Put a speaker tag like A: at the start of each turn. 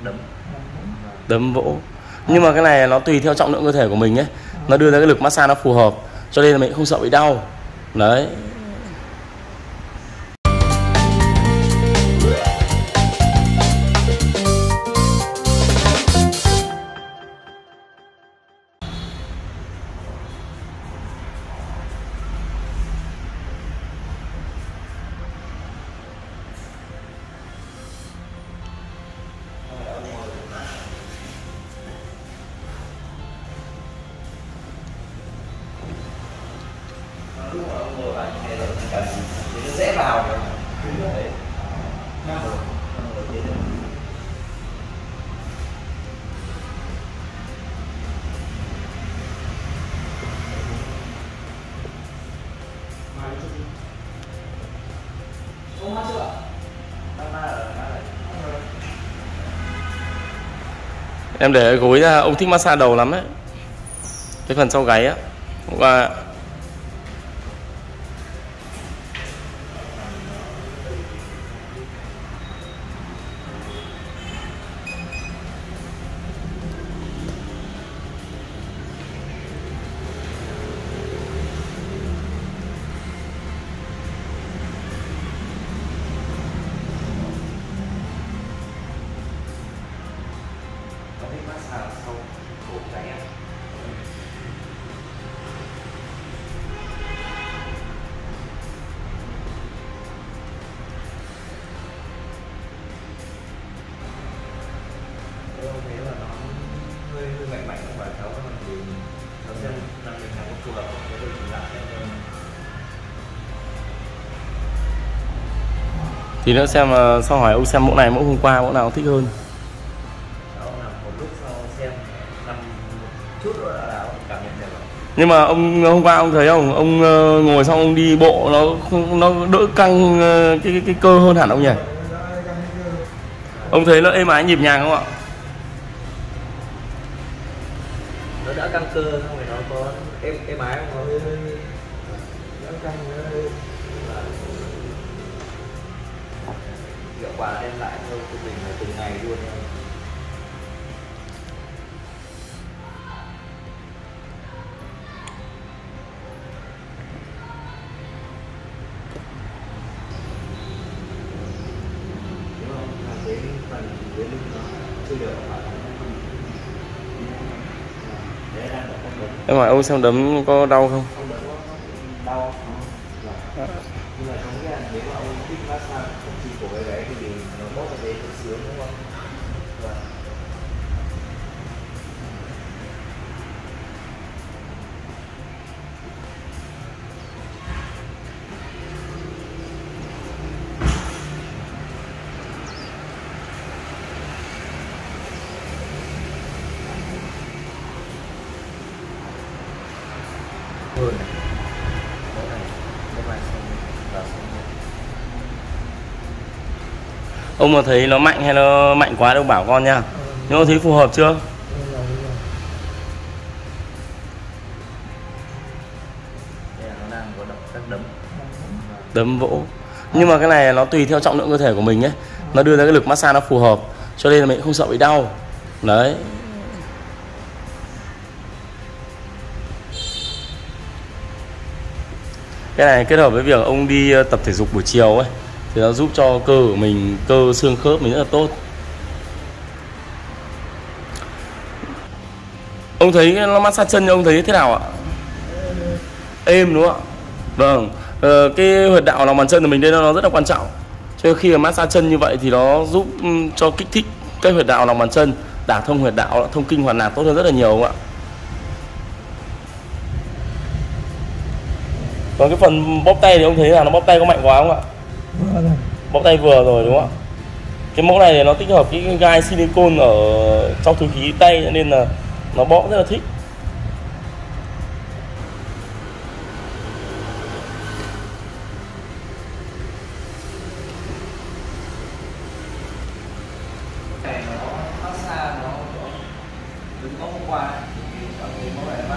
A: đấm vỗ. Nhưng mà cái này nó tùy theo trọng lượng cơ thể của mình ấy, nó đưa ra cái lực massage nó phù hợp, cho nên là mình không sợ bị đau. Đấy.
B: Lúc mà ông ngồi vào như thế thì cần thì nó dễ vào được. Đấy.
A: Em để gối ra, ông thích massage đầu lắm đấy. Cái phần sau gáy á. Và
B: Tôi thấy là nó hơi mạnh mạnh và cháu còn thì cháu xem là mình có phù hợp với đôi chỉnh lại
A: thì nữa xem sau hỏi ông xem mẫu này mẫu hôm qua mẫu nào thích hơn.
B: cháu làm một lúc sau xem nằm một chút nữa là cảm nhận được rồi.
A: Nhưng mà ông hôm qua ông thấy không, ông ngồi xong ông đi bộ nó đỡ căng cái cơ hơn hẳn ông nhỉ? Ông thấy nó êm ái nhịp nhàng không ạ?
B: Nó đỡ căng cơ, xong rồi nó có êm ái không, nó hơi đỡ căng, nó hơi là hiệu quả đem lại cho mình là từng ngày luôn. Đúng không? Là cái phần dưới lưng nó chưa được phải
A: Em hỏi ông xem đấm có đau không?
B: không đỡ đau. Nhưng mà có nghĩa là nếu mà ông thích massage không chỉ của cái gáy thì nó bóp vào đấy cũng sướng đúng không? Vâng. Hơn này.
A: Ông mà thấy nó mạnh hay nó mạnh quá đâu bảo con nha. Nhưng ông thấy phù hợp chưa?
B: Đây là nó đang có động tác đấm.
A: Đấm vỗ. Nhưng mà cái này nó tùy theo trọng lượng cơ thể của mình ấy, nó đưa ra cái lực massage nó phù hợp, cho nên là mình không sợ bị đau. Đấy. Cái này kết hợp với việc ông đi tập thể dục buổi chiều ấy thì nó giúp cho cơ của mình, cơ xương khớp mình rất là tốt. Ông thấy nó massage chân ông thấy thế nào ạ? Êm đúng không ạ? Vâng. Cái huyệt đạo lòng bàn chân của mình đây nó rất là quan trọng. Cho nên khi mà massage chân như vậy thì nó giúp cho kích thích cái huyệt đạo lòng bàn chân, đả thông huyệt đạo, thông kinh hoàn nạp tốt hơn rất là nhiều không ạ? Còn cái phần bóp tay thì ông thấy là nó bóp tay có mạnh quá không ạ? Bóp tay vừa rồi đúng không ạ? Cái mẫu này thì nó tích hợp cái gai silicone ở trong túi khí tay cho nên là nó bóp rất là thích.
B: Này nó massage nó đứng hôm qua thì cháu thấy mẫu này